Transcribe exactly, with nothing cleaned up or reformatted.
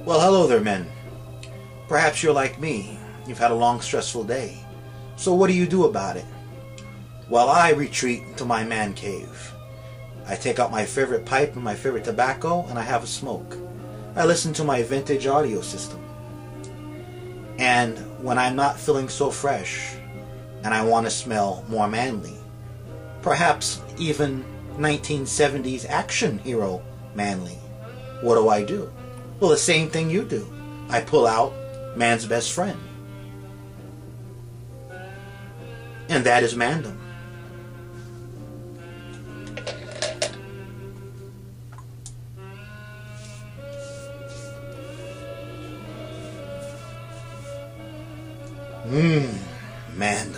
Well, hello there, men. Perhaps you're like me. You've had a long, stressful day. So what do you do about it? Well, I retreat to my man cave. I take out my favorite pipe and my favorite tobacco, and I have a smoke. I listen to my vintage audio system. And when I'm not feeling so fresh, and I want to smell more manly, perhaps even nineteen seventies action hero manly, what do I do? Well, the same thing you do. I pull out man's best friend. And that is MANDOM. Mmm, MANDOM.